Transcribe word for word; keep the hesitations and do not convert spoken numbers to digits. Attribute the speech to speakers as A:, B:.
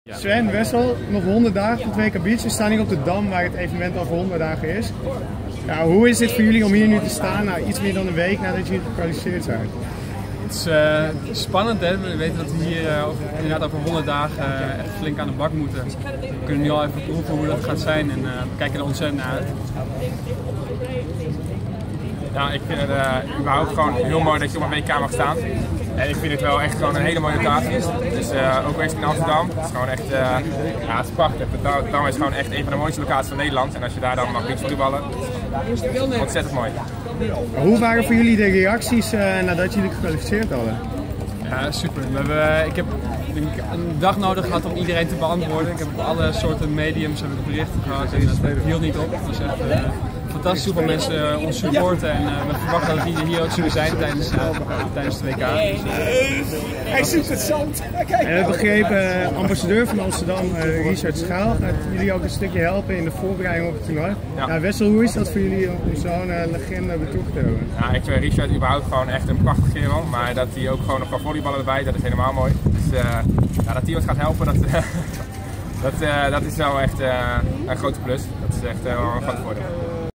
A: Ja. Sven, Wessel, nog honderd dagen tot W K Beach. We staan hier op de Dam waar het evenement al voor honderd dagen is. Ja, hoe is dit voor jullie om hier nu te staan, nou, iets meer dan een week nadat jullie gekwalificeerd zijn?
B: Het is uh, spannend, hè? We weten dat we hier uh, over, inderdaad over honderd dagen uh, echt flink aan de bak moeten. We kunnen nu al even proeven hoe dat gaat zijn en uh, we kijken er ontzettend naar uit.
C: Ja, ik vind het uh, überhaupt gewoon heel mooi dat je op een W K mag staan. En ik vind het wel echt gewoon een hele mooie locatie. Dus uh, ook geweest in Amsterdam. Het is gewoon echt, uh, ja, het is prachtig. De Dam is gewoon echt een van de mooiste locaties van Nederland. En als je daar dan mag beachvolleyballen, ontzettend mooi.
A: Hoe waren voor jullie de reacties uh, nadat jullie gekwalificeerd hadden?
B: Ja, super. We hebben, ik heb denk ik, een dag nodig gehad om iedereen te beantwoorden. Ik heb op alle soorten mediums heb ik berichten gehad en dat hield niet op. Het was echt uh, fantastisch hoeveel mensen ons supporten en uh, we verwachten dat die hier ook zullen zijn tijdens, uh, tijdens de W K. Dus, uh,
A: Hij zoekt het zand. En we hebben begrepen, uh, ambassadeur van Amsterdam, uh, Richard Schaal, gaat jullie ook een stukje helpen in de voorbereiding op het toernooi. Ja. Nou, Wessel, hoe is dat voor jullie om zo'n uh, legende betoegd te hebben?
C: Ja, ik vind Richard überhaupt gewoon echt een prachtig kerel, maar dat hij ook gewoon nog kan volleyballen erbij, dat is helemaal mooi. Dus uh, ja, dat hij ons gaat helpen, dat, uh, dat, uh, dat is wel echt uh, een grote plus. Dat is echt uh, wel een groot voordeel.